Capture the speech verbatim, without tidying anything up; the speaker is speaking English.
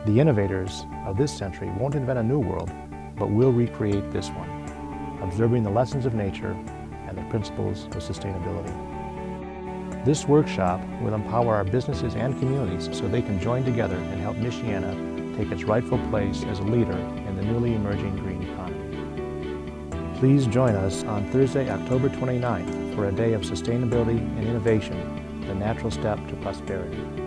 The innovators of this century won't invent a new world, but will recreate this one, observing the lessons of nature and the principles of sustainability. This workshop will empower our businesses and communities so they can join together and help Michiana take its rightful place as a leader in the newly emerging green economy. Please join us on Thursday, October twenty-ninth for a day of sustainability and innovation, the natural step to prosperity.